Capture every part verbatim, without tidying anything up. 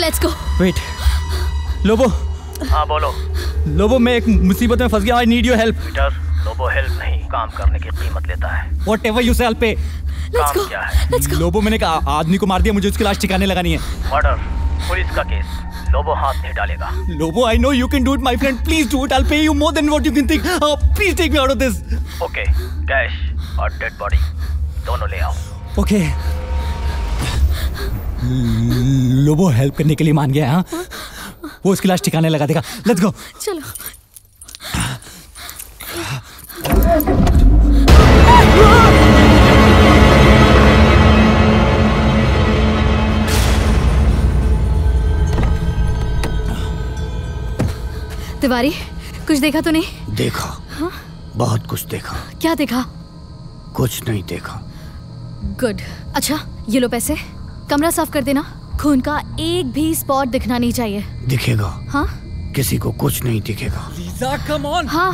Let's go. Wait Lobo. हाँ बोलो। लोबो मैं एक मुसीबत में फंस गया। I need your help. Peter Lobo help नहीं, काम करने की कीमत लेता है। व्हाटएवर यू से, I'll pay। Let's go. क्या है? Let's go. लोबो मैंने कहा आदमी को मार दिया, मुझे उसकी लाश ठिकाने लगानी है। मर्डर, पुलिस का केस, लोबो हाथ नहीं डालेगा। Lobo I know you can do it my friend, please do it. I'll pay you more than what you can think। Please take me out of this. Okay, cash और dead body दोनों ले आओ। Okay Lobo help करने के लिए मान गया। हाँ वो उसकी लाश ठिकाने लगा देगा। Let's go. चलो। तिवारी कुछ देखा तो नहीं? देखा। हाँ? बहुत कुछ देखा। क्या देखा? कुछ नहीं देखा। गुड। अच्छा ये लो पैसे, कमरा साफ कर देना। खून का एक भी स्पॉट दिखना नहीं चाहिए। दिखेगा। हाँ किसी को कुछ नहीं दिखेगा। Lisa come on. हाँ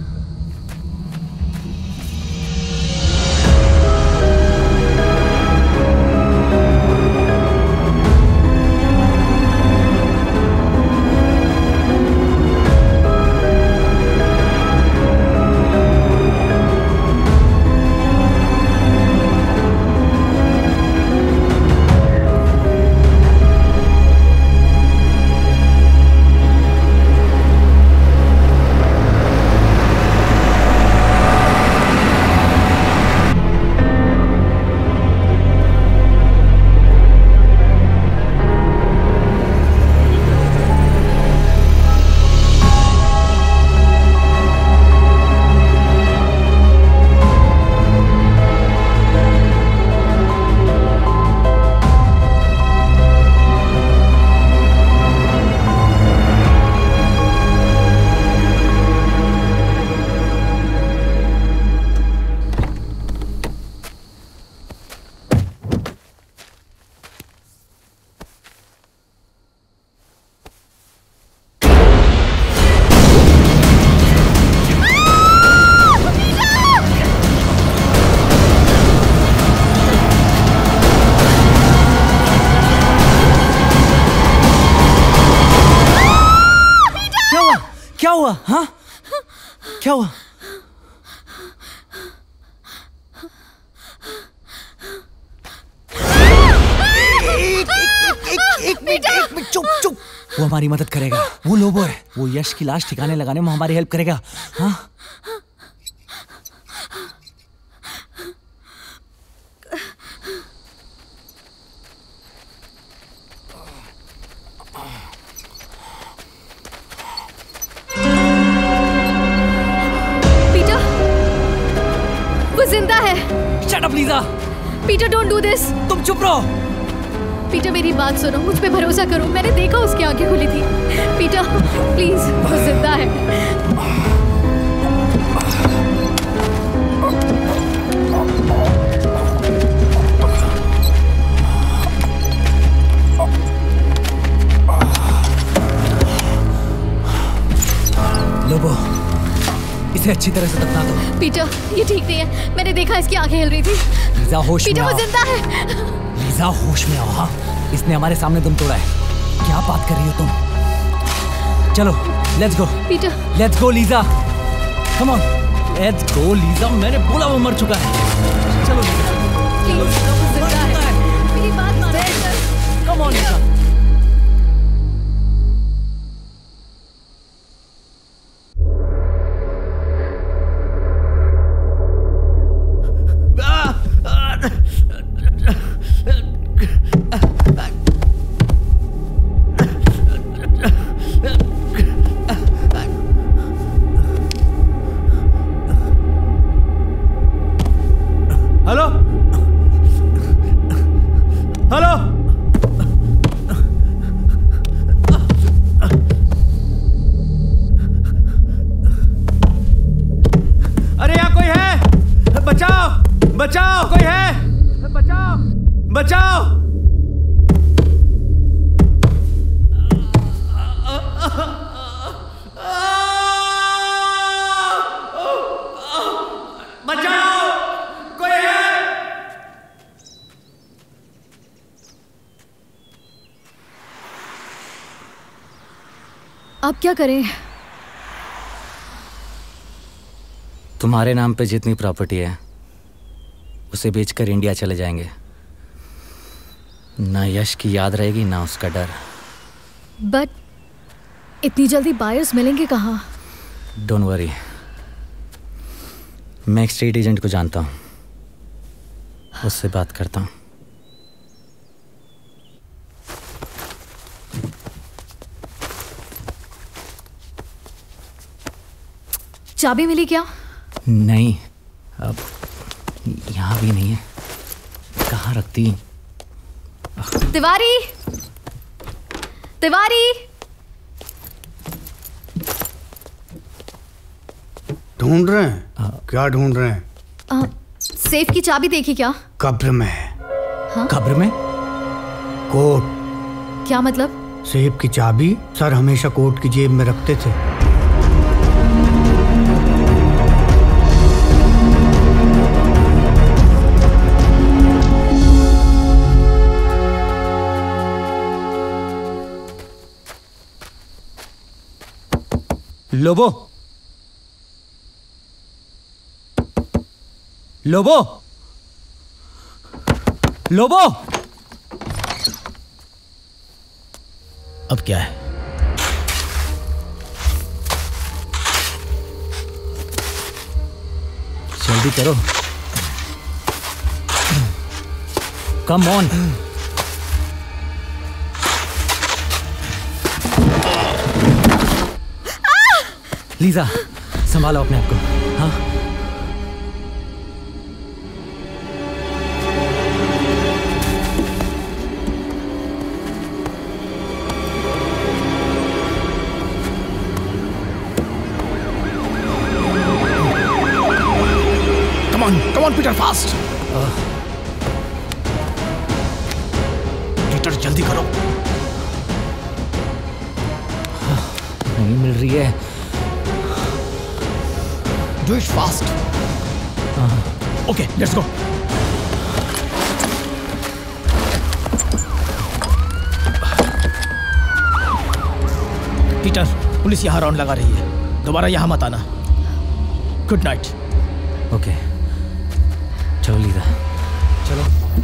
क्या हुआ? हाँ क्या हुआ? एक एक मिनट एक मिनट चुप चुप। वो हमारी मदद करेगा। वो लोबो है, वो यश की लाश ठिकाने लगाने में हमारी हेल्प करेगा। हाँ जिंदा है। Shut up, Lisa. Peter don't do this. तुम चुप रहो। पीटर मेरी बात सुनो, मुझ पे भरोसा करो। मैंने देखा उसकी आंखें खुली थी। पीटर प्लीज, वो जिंदा है। लोबो इसे अच्छी तरह से दफना दो। पीटर ये ठीक नहीं है, मैंने देखा इसकी आंखें हिल रही थी। लीजा होश में आओ। पीटर वो जिंदा है। लीजा होश में आओ। हाँ इसने हमारे सामने दम तोड़ा है। क्या बात कर रही हो तुम? चलो let's go. Peter let's go Lisa, come on let's go. Lisa मैंने बोला वो मर चुका है। चलो लीजा प्लीज, वो जिंदा है। मेरी बात मानो। Come on Lisa. Hello hello अरे यहाँ कोई है? बचाओ बचाओ, कोई है? बचाओ बचाओ। बचाओ कोई है? अब क्या करें? तुम्हारे नाम पे जितनी प्रॉपर्टी है उसे बेचकर इंडिया चले जाएंगे। ना यश की याद रहेगी ना उसका डर। बट इतनी जल्दी बायर्स मिलेंगे कहाँ? डोंट वरी, मैं एक स्टेट एजेंट को जानता हूँ, उससे बात करता हूँ। चाबी मिली क्या? नहीं, अब यहाँ भी नहीं है। कहाँ रखती? तिवारी, तिवारी। ढूंढ रहे हैं? आ, क्या ढूंढ रहे हैं? आ, सेफ की चाबी देखी क्या? कब्र में है। हाँ? कब्र में? कोट। क्या मतलब? सेफ की चाबी सर हमेशा कोट की जेब में रखते थे। लोबो, लोबो, लोबो। अब क्या है? जल्दी करो, कम ऑन। लीजा, संभालो अपने आप को। हाँ, Come on, come on, Peter, fast. Peter, जल्दी करो। नहीं मिल रही है। Do it fast. Uh, okay, let's go. Peter, police यहाँ राउंड लगा रही है, दोबारा यहाँ मत आना। Good night. ओके, चलो लीजा, चलो।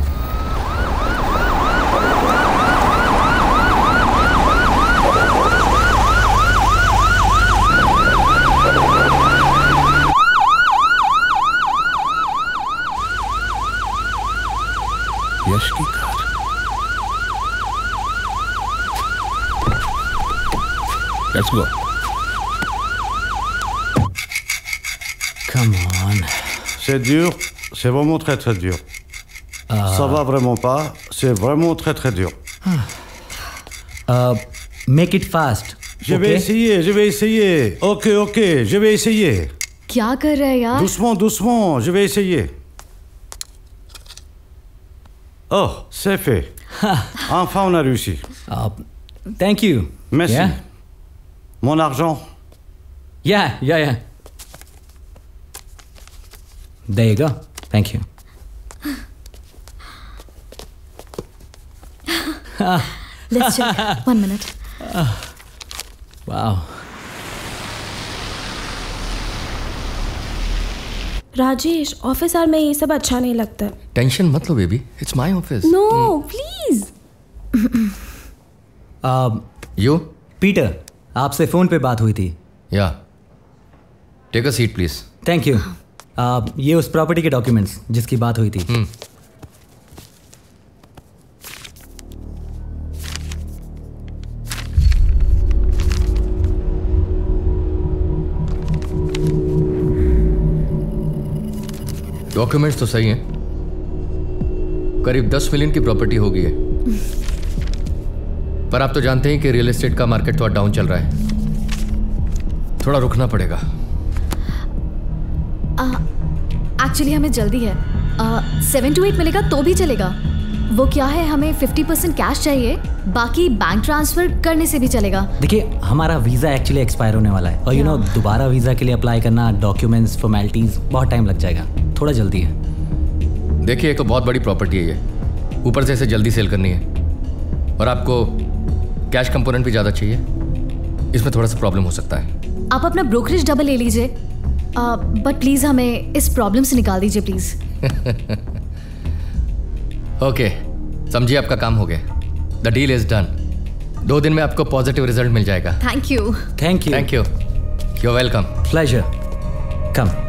यश की car. Let's go. Come on. C'est dur, c'est vraiment très très dur. Uh, Ça va vraiment pas, c'est vraiment très très dur. Uh, make it fast. Je vais okay? essayer, je vais essayer. Ok, ok, je vais essayer. क्या कर रहा है यार? Doucement, doucement, je vais essayer. Oh, c'est fait. Enfin, on a réussi. Uh, thank you. Merci. Yeah? Mon argent? Yeah, yeah, yeah. There you go. Thank you. Let's check. One minute. Wow. Rajesh, office hour में ये सब अच्छा नहीं लगता। Tension मत लो baby, it's my office. No please. You Peter, आपसे phone पे बात हुई थी। Yeah take a seat please. Thank you. ये उस प्रॉपर्टी के डॉक्यूमेंट्स जिसकी बात हुई थी। hmm. डॉक्यूमेंट्स तो सही हैं। करीब दस मिलियन की प्रॉपर्टी होगी है, पर आप तो जानते हैं कि रियल एस्टेट का मार्केट थोड़ा डाउन चल रहा है, थोड़ा रुकना पड़ेगा। एक्चुअली हमें जल्दी है। सेवन टू एट मिलेगा तो भी चलेगा। वो क्या है, हमें फिफ्टी परसेंट कैश चाहिए, बाकी बैंक ट्रांसफर करने से भी चलेगा। देखिए, हमारा वीज़ा एक्चुअली एक्सपायर होने वाला है और यू नो दोबारा वीज़ा के लिए अप्लाई करना, डॉक्यूमेंट्स, फॉर्मेलिटीज़, बहुत टाइम लग जाएगा। थोड़ा जल्दी है। देखिए, एक तो बहुत बड़ी प्रॉपर्टी है ये, ऊपर से इसे जल्दी सेल करनी है और आपको कैश कंपोनेंट भी ज़्यादा चाहिए। इसमें थोड़ा सा प्रॉब्लम हो सकता है। आप अपना ब्रोकरेज डबल ले लीजिए, बट प्लीज हमें इस प्रॉब्लम से निकाल दीजिए प्लीज। ओके, समझिए आपका काम हो गया। The deal is done. दो दिन में आपको पॉजिटिव रिजल्ट मिल जाएगा। Thank you. Thank you. Thank you. You are welcome. Pleasure. Come.